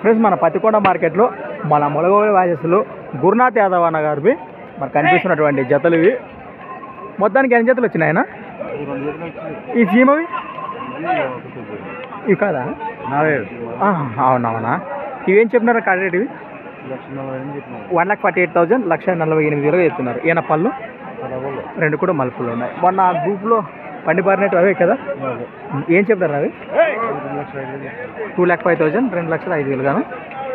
Friends మన పత్తికొండ మార్కెట్లో మన ములగోలి వాజస్సులు గురునాథ్ యాదవ్ అన్న గారివి మనకు కనిపిస్తున్నటువంటి జతలు ఇవి. మొత్తానికి ఎన్ని జతలు వచ్చినాయన ఈ సీమవి ఇవి కాదా? అవునవునా. ఇవేం చెప్పినారా కాడేటి? ఇవి 1,48,000 1,48,000 చెప్తున్నారు. ఈయన పళ్ళు రెండు కూడా మలుపులు ఉన్నాయి. మొన్న గ్రూప్లో పండి బారినట్టు అవే కదా, ఏం చెప్తారు అవి? 2,05,000 2,05,000 గాను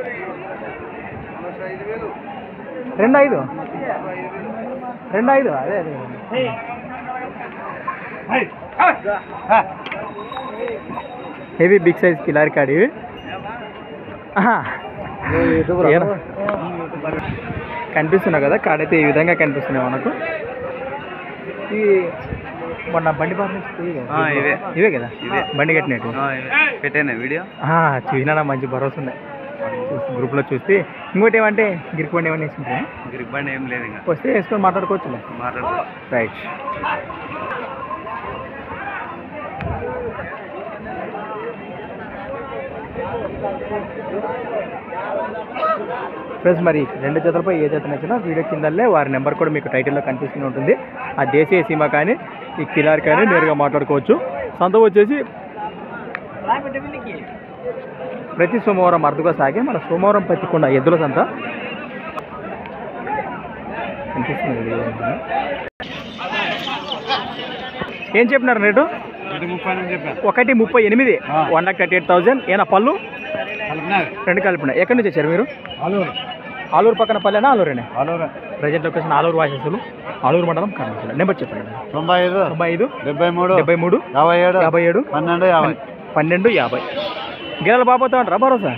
2,500 2,500 అదే అదే హెవీ బిగ్ సైజ్ కిలారి కాడి ఇవి. కనిపిస్తున్నావు కదా కాడైతే ఈ విధంగా కనిపిస్తున్నాయి మనకు. ఈ మొన్న బండి బార్ ఇవే కదా బండి కట్టినట్టు పెట్టాను వీడియో చూసినా మంచి భరోసా ఉన్నాయి గ్రూప్లో చూస్తే. ఇంకోటి ఏమంటే గిరికి బండి ఏమన్నా వేసుకుంటారా? గిరికి బండి ఏం లేదు, ఇంకా వస్తే వేసుకొని మాట్లాడుకోవచ్చు. రైట్. ఫ్రెండ్స్ మరి రెండు జతలపై ఏ జత నచ్చినా వీడియో కిందలే వారి నెంబర్ కూడా మీకు టైటిల్లో కనిపిస్తూనే ఉంటుంది. ఆ దేశీయ సీమ కానీ ఈ కిలార్ కానీ నేరుగా మాట్లాడుకోవచ్చు. సంత వచ్చేసి ప్రతి సోమవారం అరుదుగా సాగే మన సోమవారం పత్తికొండ ఎద్దుల సంత కనిపిస్తుంది. ఏం చెప్పినారు రేటు? 1,38,000 1,38,000. ఏనా పళ్ళు రెండు కలిపిన. ఎక్కడి నుంచి వచ్చారు మీరు? ఆలూరు పక్కన పల్లెనా ఆలూరేనా? ప్రజెంట్ లొకేషన్ ఆలూరు వాసస్సులు ఆలూరు మండలం కర్నూలు. నెంబర్ చెప్పండి. 95 73 73 57 12 50. గిరాలు బాబోతా ఉంటారా భరోసా?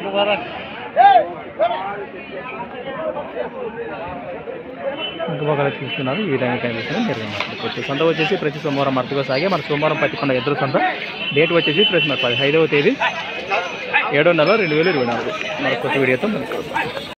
ఇంకొకరు చూస్తున్నారు. ఈ విధంగా కనిపిస్తుంది. మీరు మాట్లాడుకోవచ్చు. సంత వచ్చేసి ప్రతి సోమవారం అరుదుగా సాగే మన సోమవారం పత్తికొండ ఎద్దుల సంత. డేట్ వచ్చేసి ప్రతి 15వ తేదీ 7వ నెల 2024. మరొక కొత్త వీడియోతో మనకు